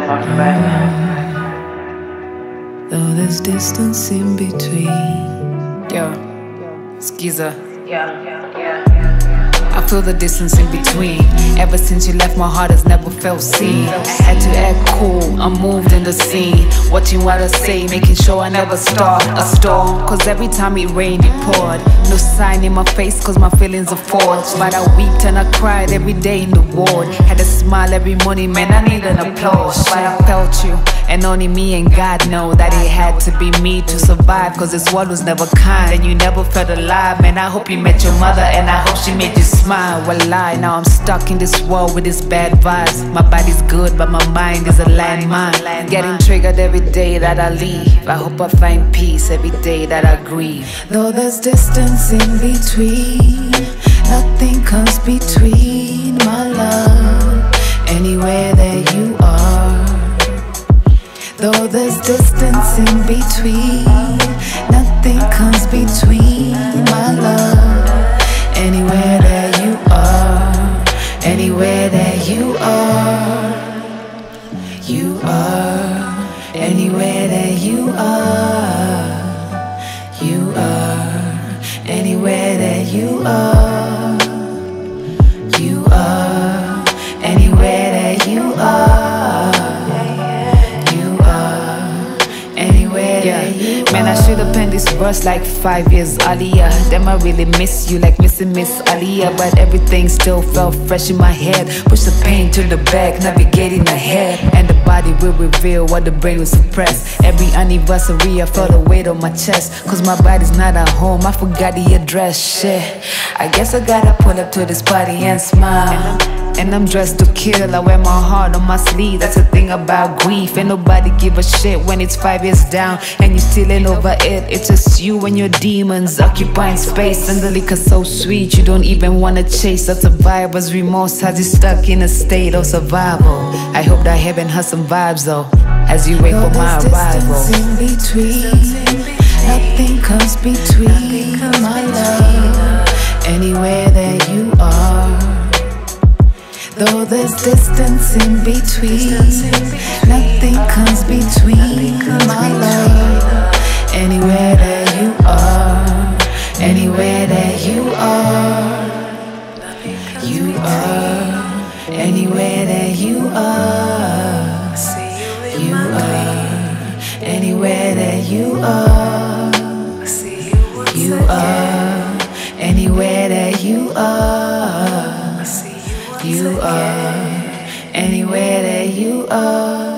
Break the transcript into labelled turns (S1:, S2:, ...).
S1: Though there's distance in between.
S2: Yo, Skiza. I feel the distance in between. Ever since you left, my heart has never felt seen. I had to act cool, I'm moved in the scene. Watching what I say, making sure I never start a storm. Cause every time it rained, it poured. No sign in my face, cause my feelings are forged. But I wept and I cried every day in the ward. Had a smile every morning, man, I need an applause. But I felt you, and only me and God know that it had to be me to survive. Cause this world was never kind, and you never felt alive. Man, I hope you met your mother, and I hope she made you smile. Well, now I'm stuck in this world with these bad vibes. My body's good, but my mind is a landmine. Getting triggered every day that I leave. I hope I find peace every day that I grieve.
S1: Though there's distance in between, nothing comes between, my love. Anywhere that you are. Though there's distance in between, nothing comes between, my love. Anywhere that you are, anywhere that you are, you are, anywhere that you are, you are, anywhere that you are, you are, anywhere that you are, you are, anywhere that you are.
S2: Man, I should've penned this verse like 5 years earlier. Damn, I really miss you like missing Miss Aliyah. But everything still felt fresh in my head. Push the pain to the back, navigating ahead. And the body will reveal what the brain will suppress. Every anniversary I felt a weight on my chest. Cause my body's not at home, I forgot the address. Shit, I guess I gotta pull up to this party and smile. And I'm dressed to kill, I wear my heart on my sleeve. That's the thing about grief, ain't nobody give a shit when it's 5 years down and you still ain't over it. It's just you and your demons occupying space. And the liquor so sweet, you don't even wanna chase. That survivor's remorse has you stuck in a state of survival. I hope that heaven has some vibes though, as you wait for my arrival.
S1: In between, nothing comes between, my love. Anywhere that you are. Though there's distance in between, nothing comes between, my love. Anywhere that you are, anywhere that you are, you are, anywhere that you are, you are, anywhere that you are, you are, anywhere that you are. You are, anywhere that you are.